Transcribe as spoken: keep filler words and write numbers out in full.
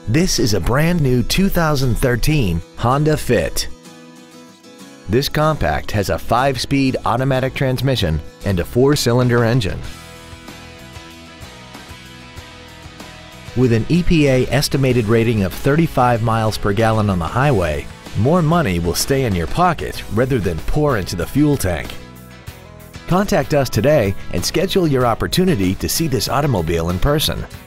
This is a brand new two thousand thirteen Honda Fit. This compact has a five-speed automatic transmission and a four-cylinder engine. With an E P A estimated rating of thirty-five miles per gallon on the highway, more money will stay in your pocket rather than pour into the fuel tank. Contact us today and schedule your opportunity to see this automobile in person.